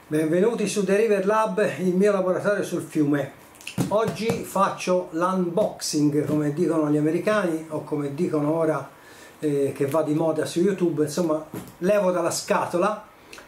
Benvenuti su The River Lab, il mio laboratorio sul fiume. Oggi faccio l'unboxing, come dicono gli americani, o come dicono ora che va di moda su YouTube. Insomma, levo dalla scatola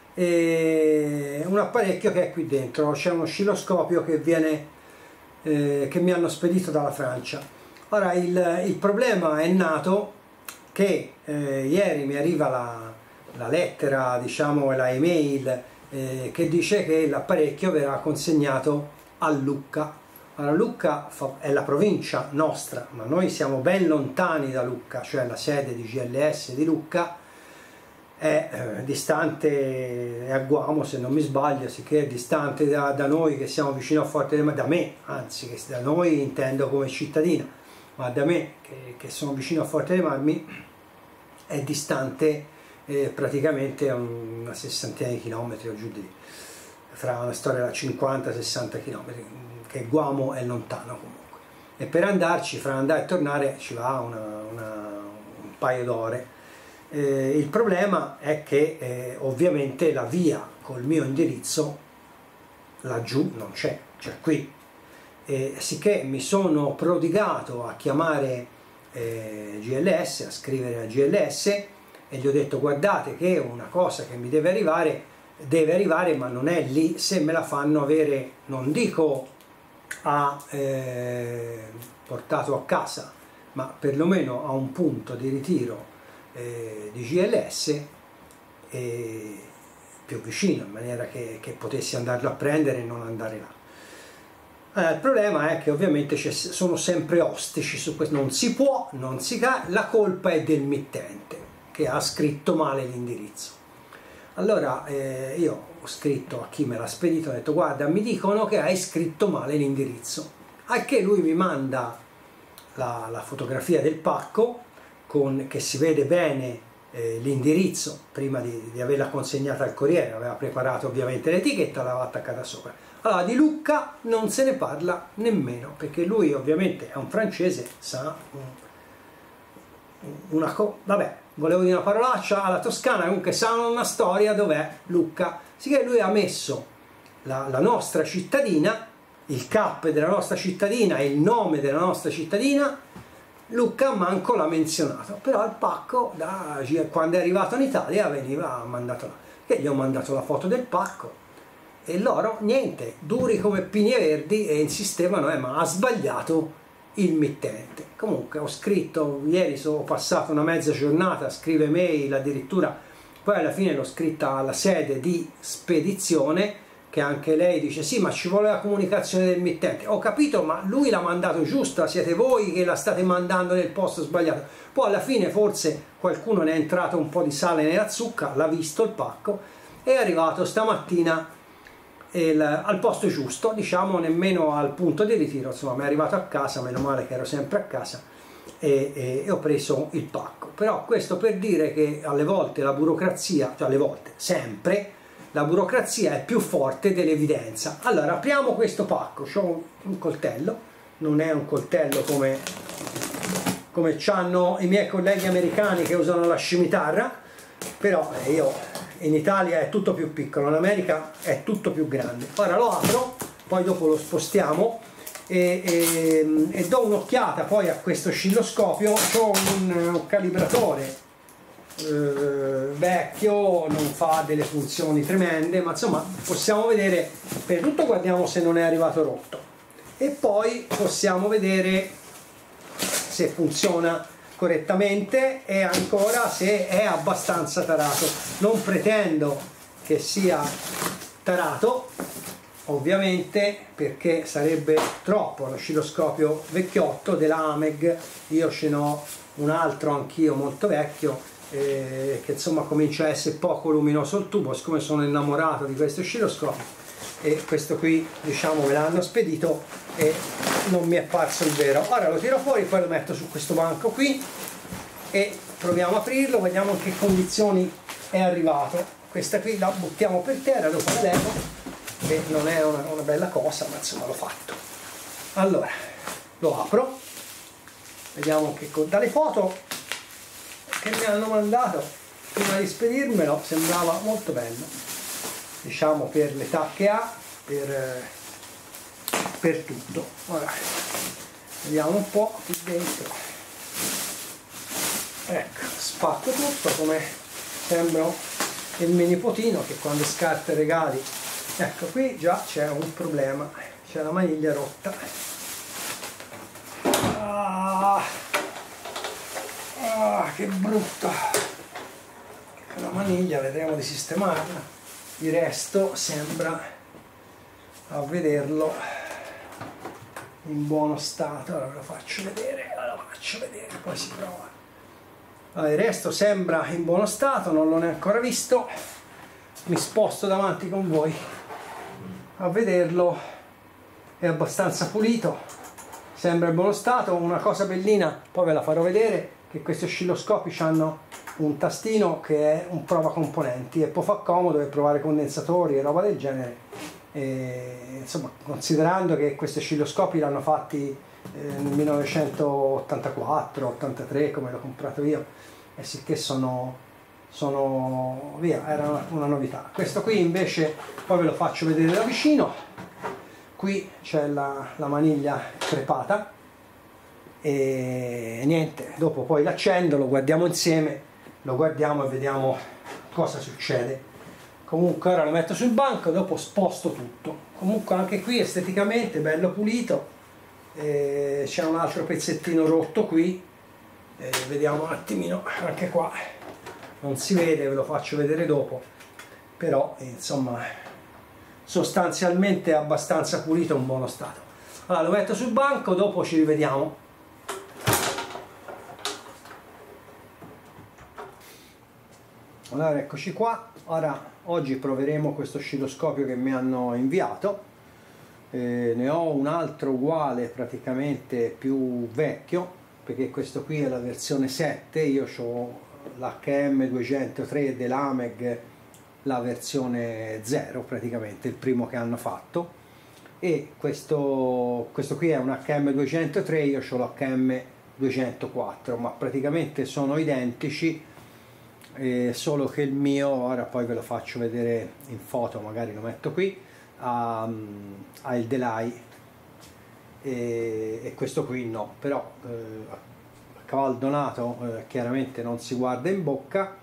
un apparecchio che è qui dentro. C'è uno oscilloscopio che mi hanno spedito dalla Francia. Ora, il problema è nato che ieri mi arriva la lettera, diciamo, la email che dice che l'apparecchio verrà consegnato a Lucca. Allora, Lucca è la provincia nostra, ma noi siamo ben lontani da Lucca, cioè la sede di GLS di Lucca è distante, è a Guamo se non mi sbaglio, sicché è distante da noi che siamo vicino a Forte dei Marmi, da me, anzi, che da noi intendo come cittadina, ma da me che sono vicino a Forte dei Marmi è distante praticamente una sessantina di chilometri o giù di lì, fra una storia da 50-60 chilometri, che Guamo è lontano comunque, e per andarci, fra andare e tornare, ci va un paio d'ore. Il problema è che ovviamente la via col mio indirizzo laggiù non c'è, c'è qui, sicché mi sono prodigato a chiamare GLS, a scrivere a GLS, e gli ho detto: guardate che una cosa che mi deve arrivare, ma non è lì. Se me la fanno avere, non dico portato a casa, ma perlomeno a un punto di ritiro di GLS più vicino, in maniera che potessi andarlo a prendere e non andare là. Il problema è che ovviamente sono sempre ostici su questo, non si può, non si ca, la colpa è del mittente che ha scritto male l'indirizzo. Allora io ho scritto a chi me l'ha spedito, ho detto: guarda, mi dicono che hai scritto male l'indirizzo, al che lui mi manda la fotografia del pacco che si vede bene l'indirizzo prima di averla consegnata al corriere, aveva preparato ovviamente l'etichetta, l'aveva attaccata sopra. Allora, di Lucca non se ne parla nemmeno, perché lui ovviamente è un francese, sa vabbè, volevo dire una parolaccia alla toscana, comunque sa una storia dov'è Lucca, sicché lui ha messo la nostra cittadina, il CAP della nostra cittadina e il nome della nostra cittadina. Lucca manco l'ha menzionato, però il pacco quando è arrivato in Italia veniva mandato là, che gli ho mandato la foto del pacco e loro niente, duri come pigne verdi, e insistevano: ma ha sbagliato il mittente. Comunque ho scritto, ieri ho passato una mezza giornata a scrivere mail addirittura, poi alla fine l'ho scritta alla sede di spedizione, che anche lei dice: sì, ma ci vuole la comunicazione del mittente. Ho capito, ma lui l'ha mandato giusta, siete voi che la state mandando nel posto sbagliato. Poi alla fine forse qualcuno ne è entrato un po' di sale nella zucca, l'ha visto il pacco, è arrivato stamattina al posto giusto, diciamo, nemmeno al punto di ritiro, insomma mi è arrivato a casa, meno male che ero sempre a casa, e ho preso il pacco. Però questo per dire che alle volte la burocrazia, cioè alle volte, sempre, la burocrazia è più forte dell'evidenza. Allora, apriamo questo pacco. C'ho un coltello, non è un coltello come c'hanno i miei colleghi americani che usano la scimitarra, però io in Italia è tutto più piccolo, in America è tutto più grande. Ora lo apro, poi dopo lo spostiamo e do un'occhiata poi a questo oscilloscopio. Ho un calibratore vecchio, non fa delle funzioni tremende, ma insomma possiamo vedere, per tutto guardiamo se non è arrivato rotto, e poi possiamo vedere se funziona correttamente e ancora se è abbastanza tarato. Non pretendo che sia tarato, ovviamente, perché sarebbe troppo. Lo oscilloscopio vecchiotto della AMEG, io ce n'ho un altro anch'io molto vecchio, che insomma comincia a essere poco luminoso il tubo. Siccome sono innamorato di questo oscilloscopio, e questo qui, diciamo, me l'hanno spedito e non mi è parso il vero. Ora lo tiro fuori, poi lo metto su questo banco qui e proviamo a aprirlo, vediamo in che condizioni è arrivato. Questa qui la buttiamo per terra, dopo la levo, che non è una bella cosa, ma insomma l'ho fatto. Allora lo apro, vediamo che dalle foto che mi hanno mandato prima di spedirmelo sembrava molto bello. diciamo per l'età che ha, per tutto. Ora vediamo un po' qui dentro. Ecco, spacco tutto come sembra il mio nipotino che quando scarta i regali. Ecco, qui già c'è un problema, c'è la maniglia rotta. Che brutto! La maniglia, vedremo di sistemarla. Il resto sembra, a vederlo, in buono stato. Allora lo faccio vedere, poi si prova. Allora, il resto sembra in buono stato, non l'ho ancora visto. Mi sposto davanti con voi a vederlo. È abbastanza pulito, sembra in buono stato. Una cosa bellina, poi ve la farò vedere, che questi oscilloscopi hanno un tastino che è un prova componenti e può far comodo per provare condensatori e roba del genere. Insomma, considerando che questi oscilloscopi l'hanno fatti nel 1984-83 come l'ho comprato io, e sicché sono via, era una novità. Questo qui invece poi ve lo faccio vedere da vicino. Qui c'è la maniglia crepata e niente, dopo poi l'accendo, lo guardiamo insieme, lo guardiamo e vediamo cosa succede. Comunque ora lo metto sul banco, dopo sposto tutto. Comunque anche qui esteticamente bello pulito. C'è un altro pezzettino rotto qui, vediamo un attimino anche qua, non si vede, ve lo faccio vedere dopo, però insomma sostanzialmente è abbastanza pulito, in buono stato. Allora lo metto sul banco, dopo ci rivediamo. Allora eccoci qua. Oggi proveremo questo oscilloscopio che mi hanno inviato. Ne ho un altro uguale, praticamente più vecchio, perché questo qui è la versione 7. Io ho l'HM203 dell'Ameg, la versione 0, praticamente il primo che hanno fatto, e questo qui è un HM203, io ho l'HM204, ma praticamente sono identici, solo che il mio, ora poi ve lo faccio vedere in foto, magari lo metto qui, ha il delay e questo qui no, però a cavallo donato chiaramente non si guarda in bocca,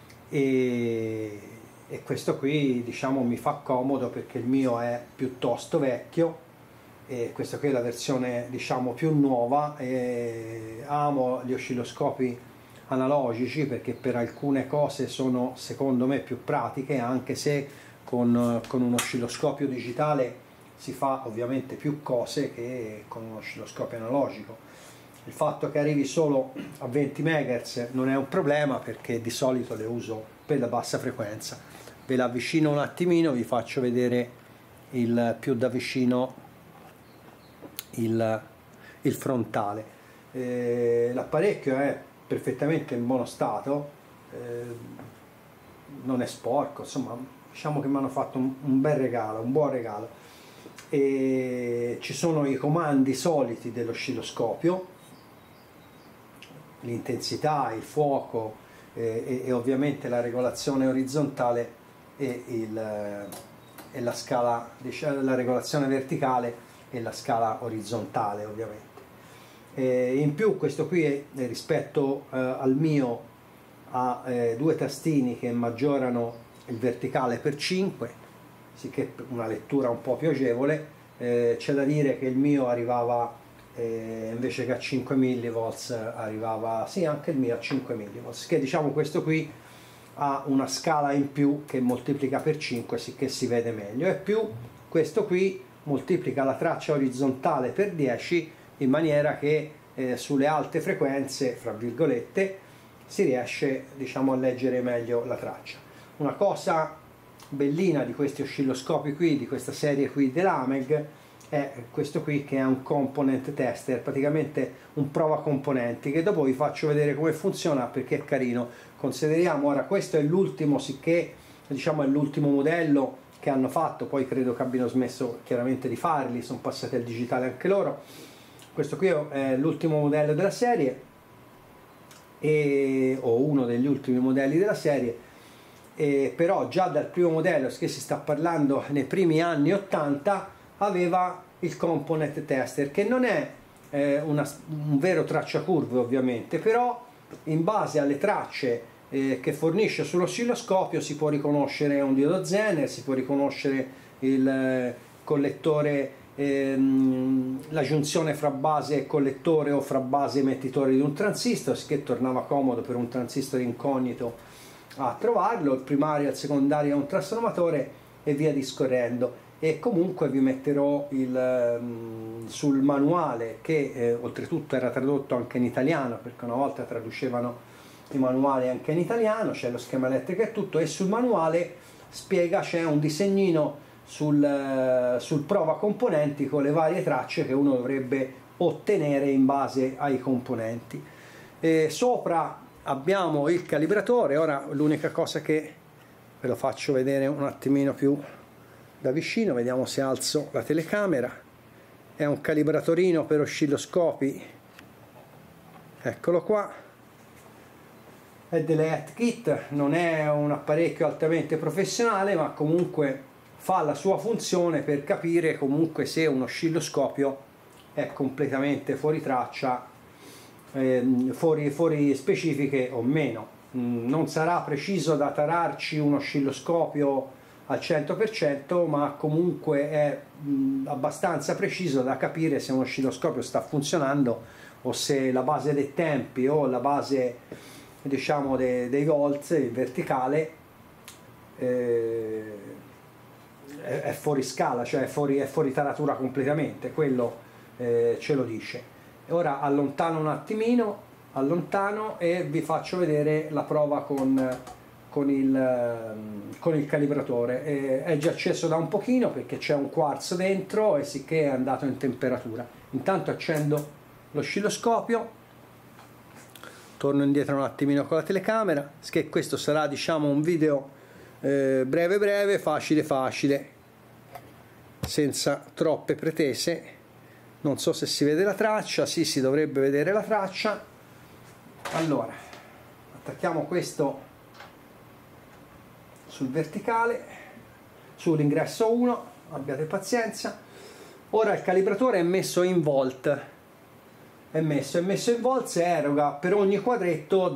e questo qui diciamo mi fa comodo perché il mio è piuttosto vecchio e questa qui è la versione diciamo più nuova. Amo gli oscilloscopi analogici perché per alcune cose sono secondo me più pratiche, anche se con un oscilloscopio digitale si fa ovviamente più cose che con un oscilloscopio analogico. Il fatto che arrivi solo a 20 MHz non è un problema perché di solito le uso per la bassa frequenza. Ve la avvicino un attimino, vi faccio vedere più da vicino il frontale. L'apparecchio è perfettamente in buono stato, non è sporco, insomma diciamo che mi hanno fatto un bel regalo, un buon regalo. E ci sono i comandi soliti dell'oscilloscopio, l'intensità, il fuoco e ovviamente la regolazione orizzontale e la scala, diciamo, la regolazione verticale e la scala orizzontale ovviamente. In più questo qui rispetto al mio ha due tastini che maggiorano il verticale per 5, sicché una lettura un po' più agevole. C'è da dire che il mio arrivava invece che a 5 mV arrivava, sì, anche il mio a 5 mV, che diciamo questo qui ha una scala in più che moltiplica per 5, sicché si vede meglio, e più questo qui moltiplica la traccia orizzontale per 10 in maniera che sulle alte frequenze, fra virgolette, si riesce diciamo a leggere meglio la traccia. Una cosa bellina di questi oscilloscopi qui, di questa serie qui dell'Ameg, è questo qui che è un component tester, praticamente un prova componenti, che dopo vi faccio vedere come funziona perché è carino. Consideriamo ora, questo è l'ultimo, sicché diciamo è l'ultimo modello che hanno fatto, poi credo che abbiano smesso chiaramente di farli, sono passati al digitale anche loro. Questo qui è l'ultimo modello della serie, o uno degli ultimi modelli della serie, però già dal primo modello, che si sta parlando nei primi anni 80, aveva il component tester, che non è un vero tracciacurve ovviamente, però in base alle tracce che fornisce sull'oscilloscopio si può riconoscere un diodo Zener, si può riconoscere il collettore, la giunzione fra base e collettore o fra base e emettitore di un transistor, che tornava comodo per un transistor incognito a trovarlo, il primario e il secondario è un trasformatore e via discorrendo. E comunque vi metterò sul manuale, che oltretutto era tradotto anche in italiano, perché una volta traducevano i manuali anche in italiano, c'è lo schema elettrico e tutto, e sul manuale spiega, c'è un disegnino sul prova componenti con le varie tracce che uno dovrebbe ottenere in base ai componenti. Sopra abbiamo il calibratore. Ora l'unica cosa che ve lo faccio vedere un attimino più da vicino, vediamo se alzo la telecamera. È un calibratorino per oscilloscopi, eccolo qua, è delle HeadKit, non è un apparecchio altamente professionale, ma comunque fa la sua funzione per capire comunque se un oscilloscopio è completamente fuori traccia, fuori specifiche o meno. Non sarà preciso da tararci un oscilloscopio al 100%, ma comunque è abbastanza preciso da capire se un oscilloscopio sta funzionando o se la base dei tempi o la base, diciamo, dei volts, il verticale, è fuori scala, cioè è fuori taratura completamente. Quello ce lo dice. Ora allontano un attimino, allontano e vi faccio vedere la prova con il calibratore. È già acceso da un pochino perché c'è un quarzo dentro e sicché è andato in temperatura. Intanto accendo l'oscilloscopio, torno indietro un attimino con la telecamera, che questo sarà, diciamo, un video breve, facile, senza troppe pretese. Non so se si vede la traccia, sì, si dovrebbe vedere la traccia. Allora, attacchiamo questo sul verticale, sull'ingresso 1, abbiate pazienza. Ora il calibratore è messo in volt, è messo in volt, e eroga per ogni quadretto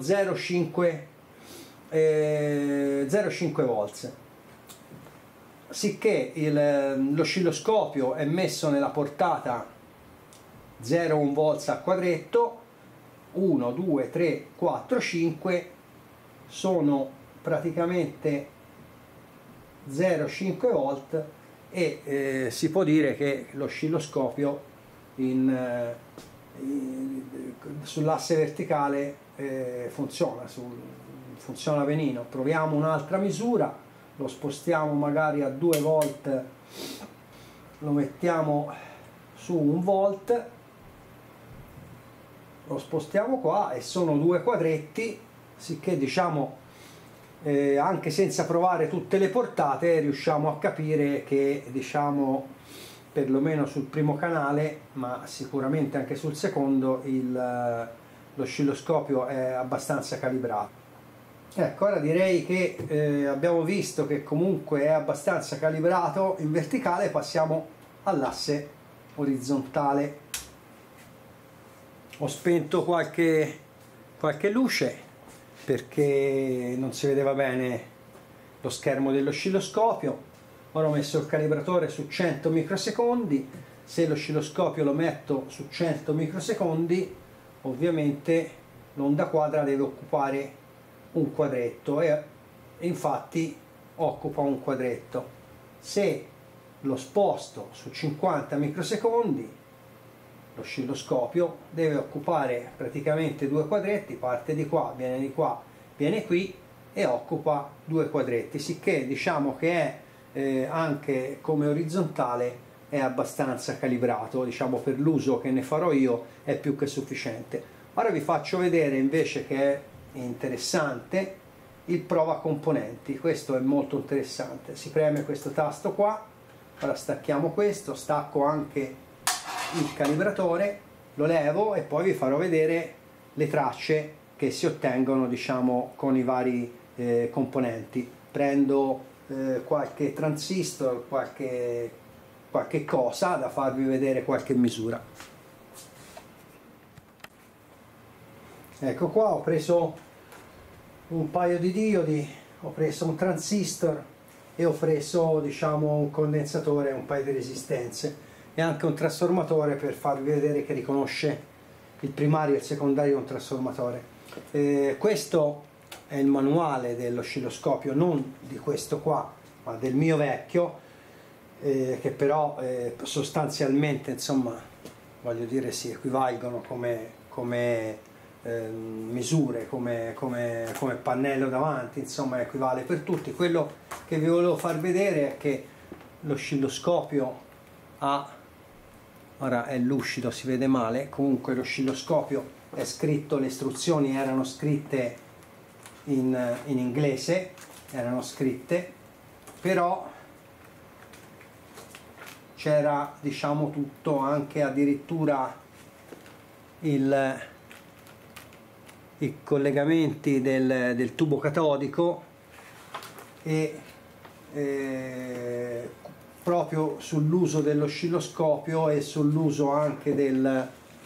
0,5 volts, sicché l'oscilloscopio è messo nella portata 0,1 volts a quadretto. 1, 2, 3, 4, 5 sono praticamente 0,5 volt e si può dire che l'oscilloscopio sull'asse verticale funziona benino. Proviamo un'altra misura, lo spostiamo magari a 2 volt, lo mettiamo su 1 volt, lo spostiamo qua e sono 2 quadretti, sicché, diciamo, anche senza provare tutte le portate riusciamo a capire che, diciamo, perlomeno sul primo canale, ma sicuramente anche sul secondo, l'oscilloscopio è abbastanza calibrato. Ecco, ora direi che abbiamo visto che comunque è abbastanza calibrato in verticale. Passiamo all'asse orizzontale. Ho spento qualche luce perché non si vedeva bene lo schermo dell'oscilloscopio. Ora ho messo il calibratore su 100 microsecondi. Se l'oscilloscopio lo metto su 100 microsecondi, ovviamente l'onda quadra deve occupare un quadretto, e infatti occupa un quadretto. Se lo sposto su 50 microsecondi, l'oscilloscopio deve occupare praticamente 2 quadretti, parte di qua, viene qui e occupa 2 quadretti, sicché diciamo che è anche come orizzontale è abbastanza calibrato, diciamo, per l'uso che ne farò io è più che sufficiente. Ora vi faccio vedere invece, che è interessante, il prova componenti. Questo è molto interessante. Si preme questo tasto qua, ora stacchiamo questo, stacco anche il calibratore, lo levo e poi vi farò vedere le tracce che si ottengono, diciamo, con i vari componenti. prendo qualche transistor, qualche cosa da farvi vedere, qualche misura. Ecco qua, ho preso un paio di diodi, ho preso un transistor e ho preso, diciamo, un condensatore e un paio di resistenze e anche un trasformatore per farvi vedere che riconosce il primario e il secondario di un trasformatore. Questo è il manuale dell'oscilloscopio, non di questo qua, ma del mio vecchio, che però sostanzialmente, insomma, voglio dire, si equivalgono come misure, come pannello davanti, insomma equivale per tutti. Quello che vi volevo far vedere è che l'oscilloscopio ha, ora è lucido, si vede male, comunque l'oscilloscopio è scritto, le istruzioni erano scritte in inglese, erano scritte, però c'era, diciamo, tutto, anche addirittura i collegamenti del tubo catodico e proprio sull'uso dell'oscilloscopio e sull'uso anche del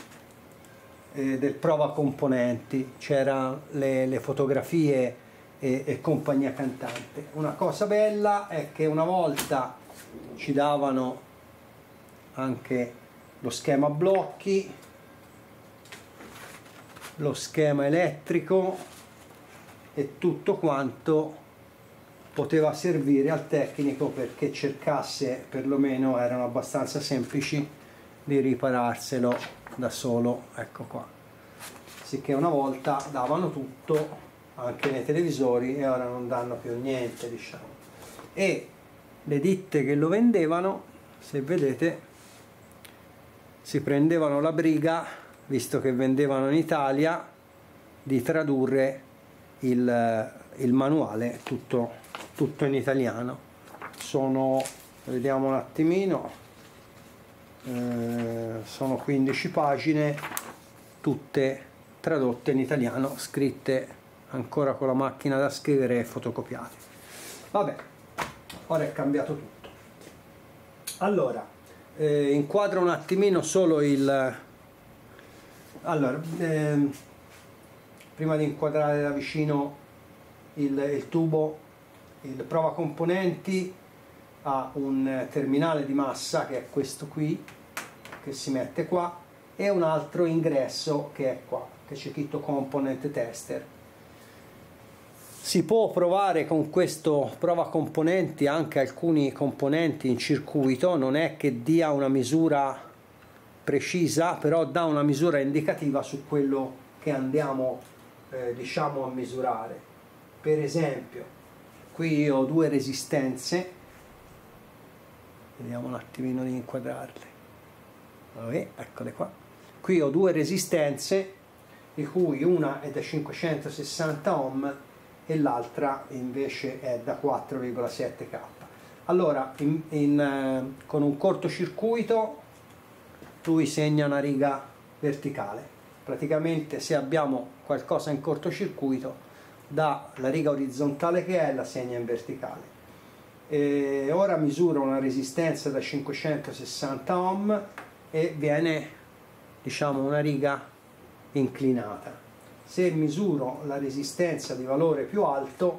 prova componenti, c'erano le fotografie e compagnia cantante. Una cosa bella è che una volta ci davano anche lo schema blocchi, lo schema elettrico e tutto quanto poteva servire al tecnico perché cercasse, perlomeno erano abbastanza semplici, di ripararselo da solo. Ecco qua, sicché una volta davano tutto anche nei televisori e ora non danno più niente, diciamo. E le ditte che lo vendevano, se vedete, si prendevano la briga, visto che vendevano in Italia, di tradurre il manuale tutto in italiano. Sono, vediamo un attimino, sono 15 pagine, tutte tradotte in italiano, scritte ancora con la macchina da scrivere e fotocopiate. Vabbè, ora è cambiato tutto. Allora, inquadro un attimino solo allora, prima di inquadrare da vicino il tubo, il prova componenti ha un terminale di massa che è questo qui, che si mette qua, e un altro ingresso che è qua, che c'è scritto component tester. Si può provare con questo prova componenti anche alcuni componenti in circuito, non è che dia una misura precisa, però dà una misura indicativa su quello che andiamo diciamo a misurare. Per esempio, qui io ho due resistenze, vediamo un attimino di inquadrarle. Eccole qua. Qui ho due resistenze, di cui una è da 560 ohm e l'altra invece è da 4,7K. Allora, con un cortocircuito lui segna una riga verticale. Praticamente, se abbiamo qualcosa in cortocircuito, dà la riga orizzontale che è, la segna in verticale. E ora misuro una resistenza da 560 ohm e viene, diciamo, una riga inclinata. Se misuro la resistenza di valore più alto,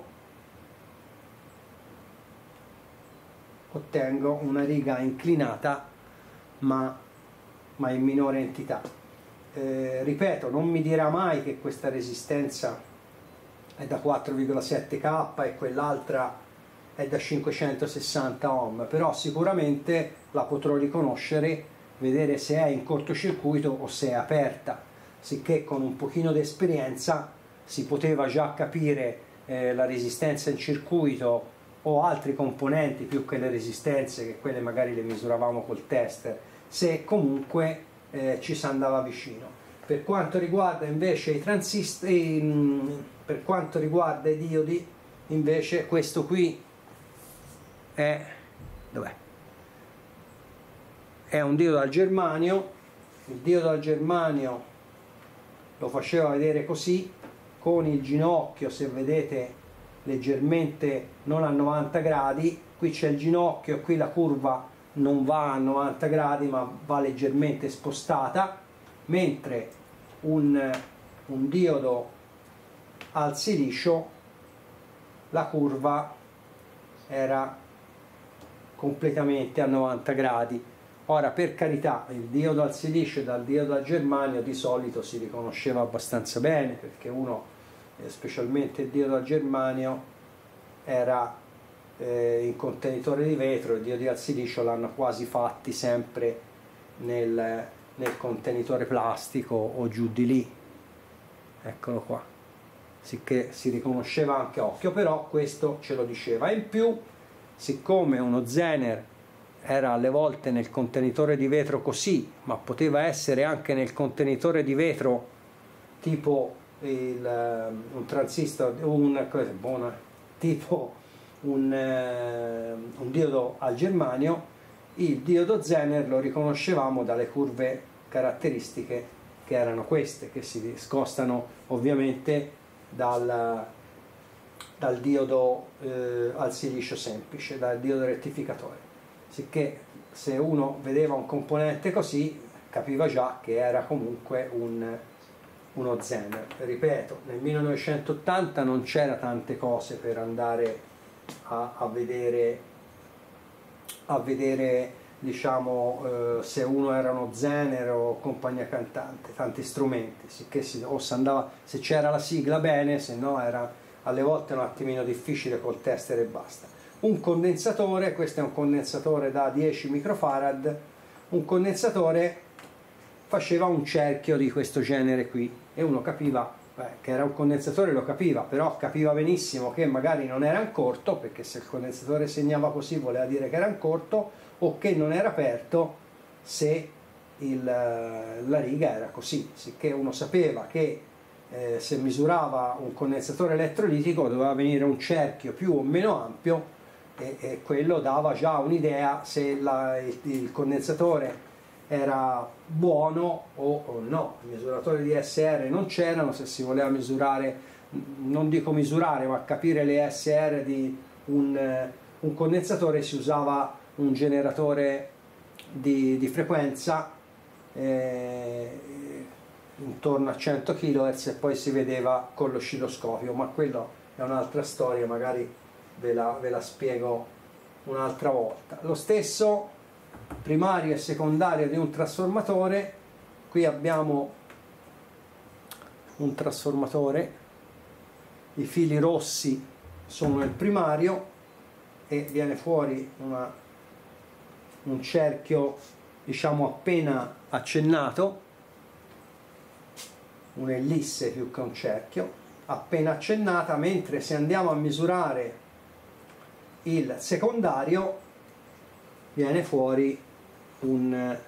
ottengo una riga inclinata ma in minore entità. Ripeto, non mi dirà mai che questa resistenza è da 4,7K e quell'altra è da 560 ohm, però sicuramente la potrò riconoscere, vedere se è in cortocircuito o se è aperta, sicché con un pochino di esperienza si poteva già capire la resistenza in circuito o altri componenti più che le resistenze, che quelle magari le misuravamo col tester, se comunque ci si andava vicino. Per quanto riguarda invece i transistor, per quanto riguarda i diodi, invece questo qui è, dov'è? È un diodo al germanio. Il diodo al germanio lo faceva vedere così, con il ginocchio, se vedete leggermente non a 90 gradi, qui c'è il ginocchio, qui la curva non va a 90 gradi ma va leggermente spostata, mentre un diodo al silicio la curva era completamente a 90 gradi. Ora, per carità, il diodo al silicio dal diodo al germanio di solito si riconosceva abbastanza bene, perché uno, specialmente il diodo al germanio, era in contenitore di vetro, i diodi al silicio l'hanno quasi fatti sempre nel contenitore plastico o giù di lì. Eccolo qua, sicché si riconosceva anche a occhio, però questo ce lo diceva. E in più, siccome uno Zener era alle volte nel contenitore di vetro così, ma poteva essere anche nel contenitore di vetro tipo un transistor, tipo un diodo al germanio, il diodo Zener lo riconoscevamo dalle curve caratteristiche che erano queste, che si scostano ovviamente dal diodo al silicio semplice, dal diodo rettificatore. Sicché se uno vedeva un componente così capiva già che era comunque uno Zener. Ripeto, nel 1980 non c'era tante cose per andare a vedere diciamo se uno era uno Zener o compagnia cantante, tanti strumenti, sicché se c'era la sigla bene, se no era alle volte un attimino difficile col tester e basta. Un condensatore, questo è un condensatore da 10 microfarad, un condensatore faceva un cerchio di questo genere qui e uno capiva che era un condensatore, lo capiva, però capiva benissimo che magari non era un corto, perché se il condensatore segnava così voleva dire che era un corto, o che non era aperto se la riga era così, sicché uno sapeva che se misurava un condensatore elettrolitico doveva venire un cerchio più o meno ampio, e quello dava già un'idea se il condensatore era buono o no. I misuratori di SR non c'erano, se si voleva misurare, non dico misurare, ma capire le SR di un condensatore si usava un generatore di frequenza intorno a 100 kHz e poi si vedeva con l'oscilloscopio, ma quello è un'altra storia, magari ve la spiego un'altra volta. Lo stesso primario e secondario di un trasformatore. Qui abbiamo un trasformatore, i fili rossi sono il primario e viene fuori un cerchio diciamo appena accennato, un'ellisse più che un cerchio, appena accennata, mentre se andiamo a misurare il secondario viene fuori una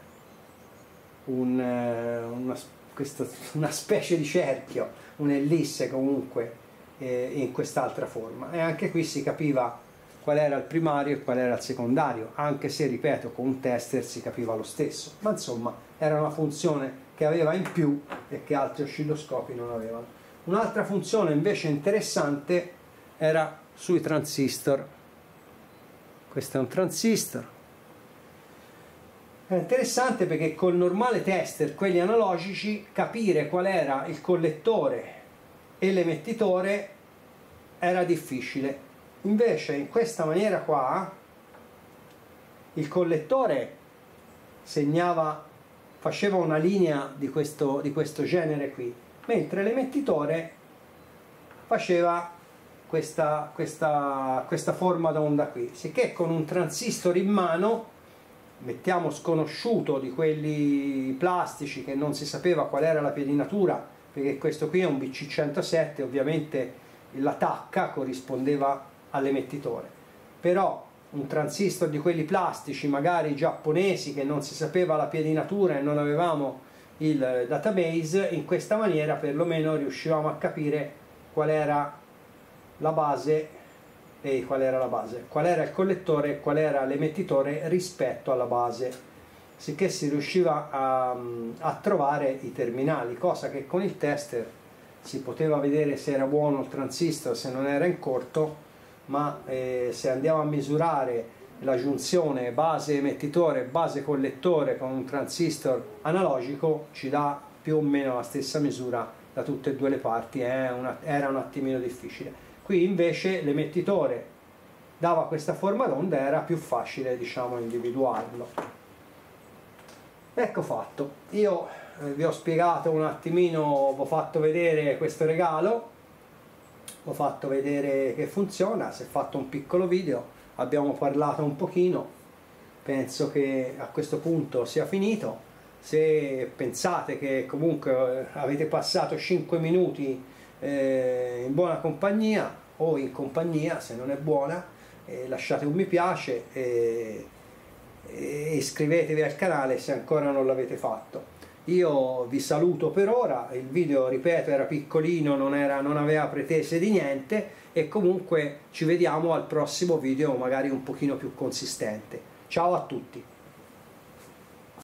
specie di cerchio, un'ellisse comunque in quest'altra forma, e anche qui si capiva qual era il primario e qual era il secondario, anche se, ripeto, con un tester si capiva lo stesso, ma insomma era una funzione che aveva in più e che altri oscilloscopi non avevano. Un'altra funzione invece interessante era sui transistor. Questo è un transistor. È interessante perché col normale tester, quelli analogici, capire qual era il collettore e l'emettitore era difficile. Invece in questa maniera qua il collettore faceva una linea di questo genere qui, mentre l'emettitore faceva questa forma d'onda qui, sicché con un transistor in mano, mettiamo sconosciuto di quelli plastici che non si sapeva qual era la piedinatura, perché questo qui è un BC107, ovviamente la tacca corrispondeva all'emettitore, però un transistor di quelli plastici magari giapponesi che non si sapeva la piedinatura e non avevamo il database, in questa maniera perlomeno riuscivamo a capire qual era la base e qual era il collettore e qual era l'emettitore rispetto alla base, sicché si riusciva a trovare i terminali, cosa che con il tester si poteva vedere se era buono il transistor, se non era in corto, ma se andiamo a misurare la giunzione base emettitore base collettore con un transistor analogico ci dà più o meno la stessa misura da tutte e due le parti. Era un attimino difficile. Qui invece l'emettitore dava questa forma d'onda, era più facile, diciamo, individuarlo. Ecco fatto. Io vi ho spiegato un attimino, vi ho fatto vedere questo regalo, vi ho fatto vedere che funziona, si è fatto un piccolo video, abbiamo parlato un pochino, penso che a questo punto sia finito. Se pensate che comunque avete passato 5 minuti in buona compagnia o in compagnia, se non è buona, lasciate un mi piace e iscrivetevi al canale se ancora non l'avete fatto. Io vi saluto per ora, il video, ripeto, era piccolino, non aveva pretese di niente, e comunque ci vediamo al prossimo video magari un pochino più consistente. Ciao a tutti!